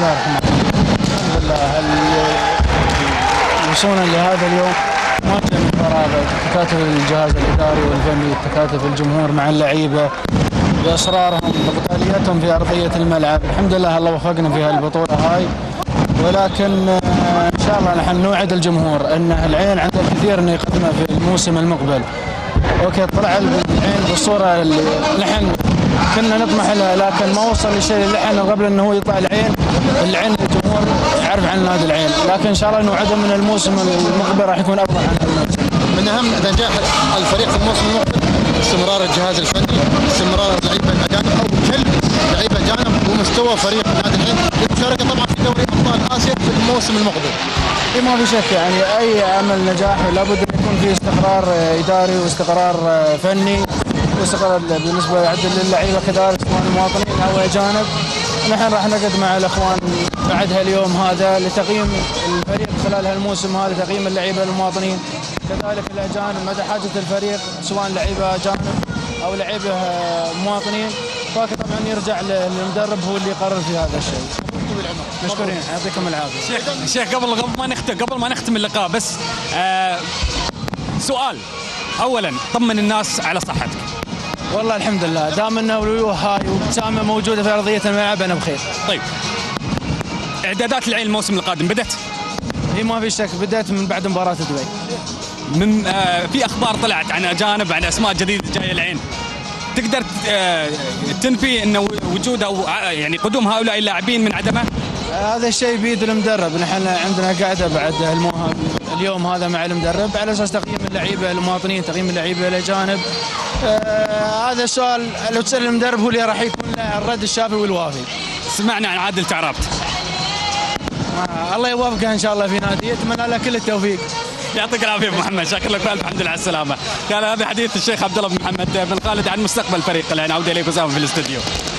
الله الرحمن الرحيم. الحمد لله وصولا لهذا اليوم ما كان من فراغ. تكاتف الجهاز الاداري والفني، تكاتف الجمهور مع اللعيبه باصرارهم بقتاليتهم في ارضيه الملعب. الحمد لله الله وفقنا في هالبطوله هاي، ولكن ان شاء الله نحن نوعد الجمهور ان العين عنده الكثير انه يقدمه في الموسم المقبل. اوكي طلع العين بالصوره اللي نحن كنا نطمح لها، لكن ما وصل للشيء اللي احنا قبل انه هو يطلع العين الجمهور يعرف عن نادي العين، لكن ان شاء الله نوعده من الموسم المقبل راح يكون افضل عن الموسم. من اهم نجاح الفريق في الموسم المقبل استمرار الجهاز الفني، استمرار اللعيبه الاجانب او كل لعيبه اجانب ومستوى فريق نادي العين للمشاركه طبعا في دوري ابطال اسيا في الموسم المقبل. ما في شك يعني اي امل نجاح لابد ان يكون في استقرار اداري واستقرار فني واستقرار بالنسبه للعيبه كذلك سواء مواطنين او اجانب. نحن راح نقعد مع الاخوان بعد هاليوم هذا لتقييم الفريق خلال هالموسم هذا، تقييم اللعيبه المواطنين كذلك الاجانب مدى حاجه الفريق سواء لعيبه اجانب او لعيبه مواطنين. فطبعا يرجع للمدرب هو اللي يقرر في هذا الشيء. مشكورين يعطيكم العافيه. شيخ قبل ما نختم اللقاء بس سؤال. اولا طمن الناس على صحتك. والله الحمد لله دام ان الوجوه هاي وابتسامه موجوده في ارضيه الملعب انا بخير. طيب اعدادات العين الموسم القادم بدت؟ ما في شك بدات من بعد مباراه دبي. من في اخبار طلعت عن اجانب، عن اسماء جديده جايه العين، تقدر تنفي انه وجود او يعني قدوم هؤلاء اللاعبين من عدمه؟ هذا الشيء بيد المدرب. نحن عندنا قاعده بعد اليوم هذا مع المدرب على اساس تقييم اللعيبه المواطنين، تقييم اللعيبه الاجانب. هذا السؤال لو تسال المدرب هو اللي راح يكون له الرد الشافي والوافي. سمعنا عن عادل تعرابت. الله يوفقه ان شاء الله في نادي، اتمنى له كل التوفيق. يعطيك العافيه ابو محمد، شكرا لك والف الحمد لله على السلامه. كان هذا حديث الشيخ عبد الله بن محمد بن خالد عن مستقبل فريق العين. عوده اليك اسامه في الاستوديو.